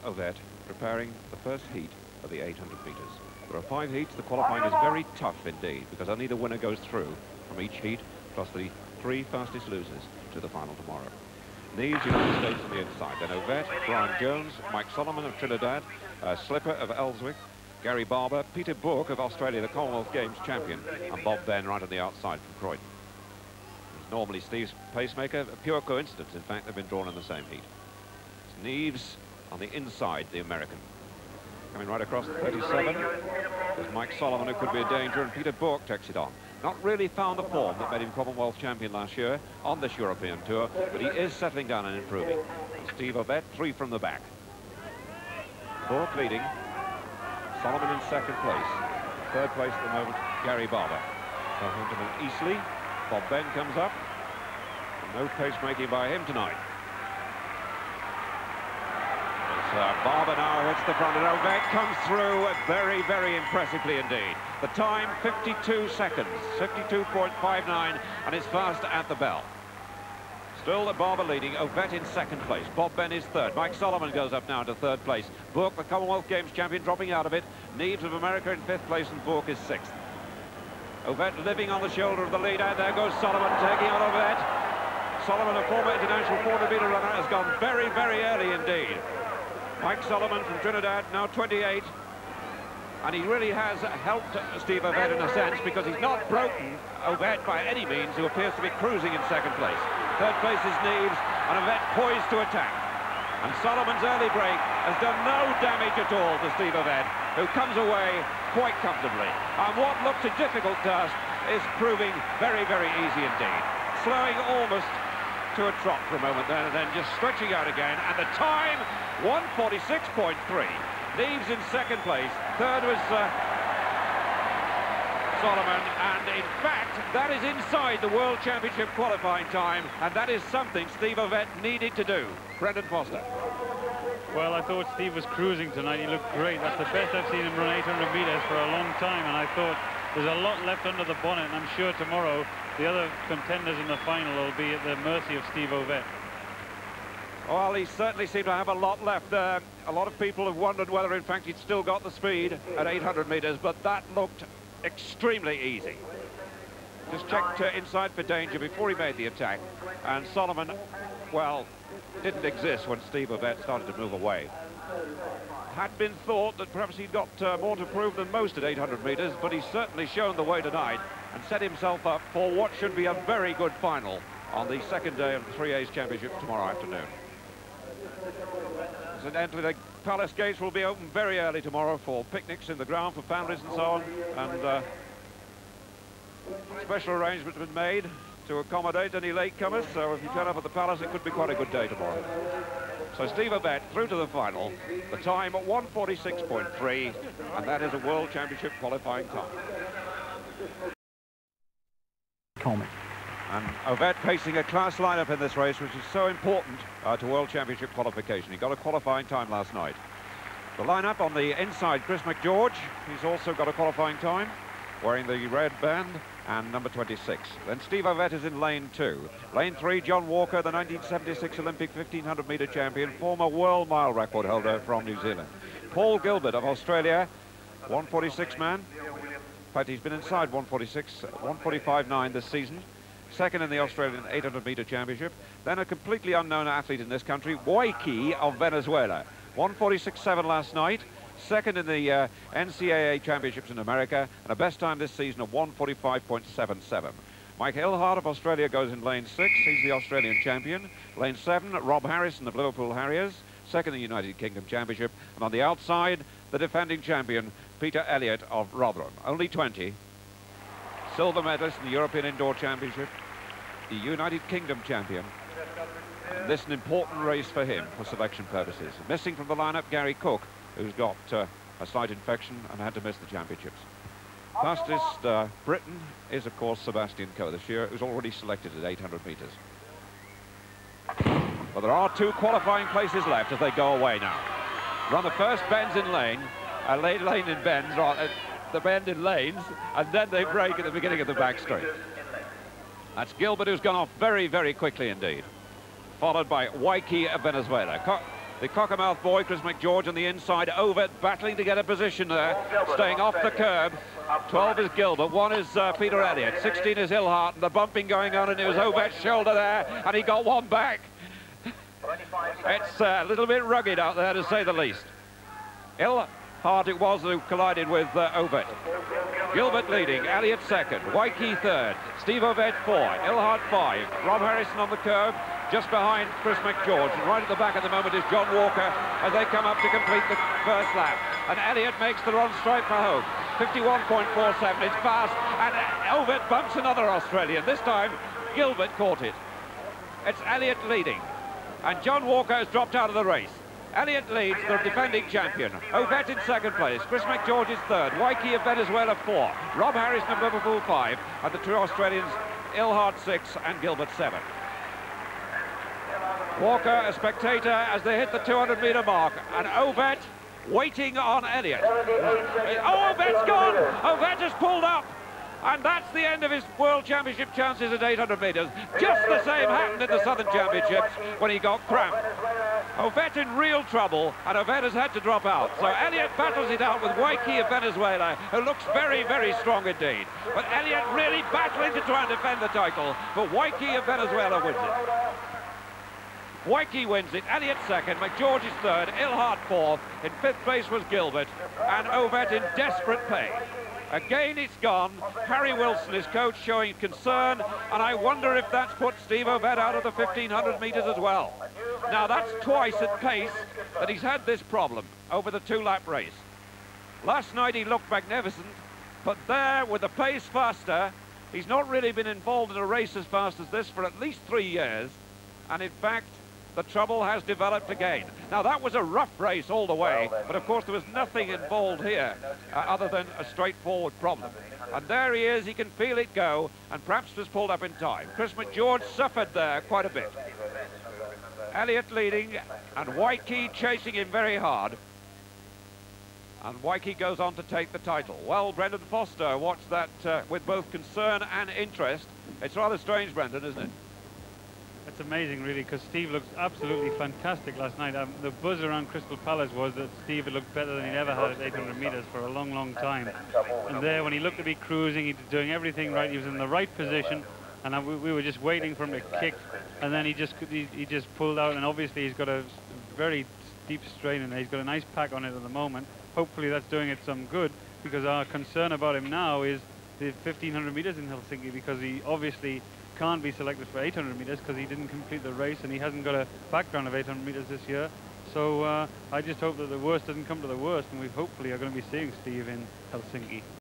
Ovett preparing the first heat of the 800 meters. There are 5 heats. The qualifying is very tough indeed, because only the winner goes through from each heat, plus the 3 fastest losers to the final tomorrow. Neves, United States on the inside. Then Ovett, Brian Jones, Mike Solomon of Trinidad, Slipper of Ellswick, Gary Barber, Peter Book of Australia, the Commonwealth Games champion, and Bob Ben right on the outside from Croydon. He's normally Steve's pacemaker. A pure coincidence, in fact, they've been drawn in the same heat. It's Neves on the inside, the American. Coming right across the 37. There's Mike Solomon, who could be a danger, and Peter Book takes it on. Not really found the form that made him Commonwealth champion last year on this European tour, but he is settling down and improving. And Steve Ovett, 3 from the back. Book leading. Solomon in second place. Third place at the moment, Gary Barber. Southampton and Eastleigh. Bob Ben comes up. No pacemaking by him tonight. Barber now hits the front, and Ovett comes through very, very impressively indeed. The time, 52 seconds, 52.59, and it's fast at the bell. Still the Barber leading, Ovett in second place. Bob Ben is third. Mike Solomon goes up now into third place. Book, the Commonwealth Games champion, dropping out of it. Neves of America in fifth place, and Book is sixth. Ovett living on the shoulder of the leader. There goes Solomon taking on Ovett. Solomon, a former international 400-meter runner, has gone very, very early indeed. Mike Solomon from Trinidad, now 28. And he really has helped Steve Ovett in a sense, because he's not broken Ovett by any means, who appears to be cruising in second place. Third place is Neves, and Ovett poised to attack. And Solomon's early break has done no damage at all to Steve Ovett, who comes away quite comfortably. And what looked a difficult task is proving very, very easy indeed. Slowing almost to a trot for a moment there, and then just stretching out again. And the time, 1:46.3. Neves in second place. Third was Solomon, and in fact that is inside the World Championship qualifying time, and that is something Steve Ovett needed to do. Brendan Foster. Well, I thought Steve was cruising tonight. He looked great. That's the best I've seen him run 800 meters for a long time, and I thought there's a lot left under the bonnet, and I'm sure tomorrow the other contenders in the final will be at the mercy of Steve Ovett. Well, he certainly seemed to have a lot left there. A lot of people have wondered whether in fact he'd still got the speed at 800 meters, but that looked extremely easy. Just checked inside for danger before he made the attack, and Solomon, well, didn't exist when Steve Ovett started to move away. Had been thought that perhaps he'd got more to prove than most at 800 meters, but he's certainly shown the way tonight and set himself up for what should be a very good final on the second day of the 3A's Championship tomorrow afternoon. Incidentally, the Palace gates will be open very early tomorrow for picnics in the ground for families and so on, and special arrangements have been made to accommodate any latecomers, so if you turn up at the Palace, it could be quite a good day tomorrow. So Steve Ovett through to the final, the time at 1:46.3, and that is a World Championship qualifying time. Coleman. And Ovett facing a class lineup in this race, which is so important to World Championship qualification. He got a qualifying time last night. The lineup on the inside, Chris McGeorge. He's also got a qualifying time, wearing the red band, and number 26. Then Steve Ovett is in lane 2. Lane 3, John Walker, the 1976 Olympic 1500-meter champion, former world mile record holder from New Zealand. Paul Gilbert of Australia, 1:46 man. In fact, he's been inside 1:46, 1:45.9 this season. Second in the Australian 800-meter championship. Then a completely unknown athlete in this country, Wuyke of Venezuela. 1:46.7 last night. Second in the NCAA championships in America, and a best time this season of 1:45.77. Mike Ilhart of Australia goes in lane 6. He's the Australian champion. Lane 7, Rob Harrison of Liverpool Harriers. Second in the United Kingdom championship. And on the outside, the defending champion, Peter Elliott of Rotherham. Only 20. Silver medalist in the European Indoor Championship, the United Kingdom champion. And this is an important race for him for selection purposes. Missing from the lineup, Gary Cook, who's got a slight infection and had to miss the championships. Fastest Briton is, of course, Sebastian Coe this year, who's already selected at 800 meters. But there are 2 qualifying places left as they go away now. Run the first bends in lane, lane in bends, right, the bend in lanes, and then they break at the beginning of the back straight. That's Gilbert, who's gone off very, very quickly indeed. Followed by Wuyke of Venezuela. The Cockermouth boy, Chris McGeorge, on the inside. Ovett battling to get a position there, staying off the curb. 12 is Gilbert, 1 is Peter Elliott, 16 is Ilhart, and the bumping going on, and it was Ovett's shoulder there, and he got one back. It's a little bit rugged out there, to say the least. Ilhart it was who collided with Ovett. Gilbert leading, Elliott second, Wuyke third, Steve Ovett 4, Ilhart 5, Rob Harrison on the curb, just behind Chris McGeorge, and right at the back at the moment is John Walker as they come up to complete the first lap. And Elliott makes the run straight for home. 51.47, it's fast, and Ovett bumps another Australian. This time, Gilbert caught it. It's Elliott leading, and John Walker has dropped out of the race. Elliott leads, the defending champion. Ovett in second place, Chris McGeorge is third, Wuyke of Venezuela 4, Rob Harrison of Liverpool 5, and the two Australians, Ilhart 6 and Gilbert 7. Walker, a spectator, as they hit the 200-metre mark, and Ovett waiting on Elliott. Oh, Ovett's gone! Ovett has pulled up, and that's the end of his World Championship chances at 800 metres. Just the same happened in the Southern Championships when he got cramped. Ovett in real trouble, and Ovett has had to drop out. So Elliott battles it out with Wuyke of Venezuela, who looks very, very strong indeed. But Elliott really battling to try and defend the title, but Wuyke of Venezuela wins it. Wuyke wins it, Elliott second, McGeorge is third, Ilhart fourth, in fifth place was Gilbert, and Ovett in desperate pain. Again it's gone. Harry Wilson, his coach, showing concern, and I wonder if that's put Steve Ovett out of the 1500 metres as well. Now that's twice at pace that he's had this problem over the two-lap race. Last night he looked magnificent, but there with the pace faster, he's not really been involved in a race as fast as this for at least 3 years, and in fact the trouble has developed again. Now that was a rough race all the way, but of course there was nothing involved here other than a straightforward problem. And there he is, he can feel it go, and perhaps was pulled up in time. Chris McGeorge suffered there quite a bit. Elliott leading, and Wuyke chasing him very hard. And Wuyke goes on to take the title. Well, Brendan Foster watched that with both concern and interest. It's rather strange, Brendan, isn't it? It's amazing, really, because Steve looked absolutely fantastic last night. The buzz around Crystal Palace was that Steve had looked better than he'd ever had at 800 metres for a long, long time. And there, when he looked to be cruising, he was doing everything right. He was in the right position, and we were just waiting for him to kick. And then he just pulled out, and obviously he's got a very deep strain in there. He's got a nice pack on it at the moment. Hopefully that's doing it some good, because our concern about him now is the 1500 metres in Helsinki, because he obviously can't be selected for 800 metres because he didn't complete the race and he hasn't got a background of 800 metres this year. So I just hope that the worst doesn't come to the worst, and we hopefully are going to be seeing Steve in Helsinki.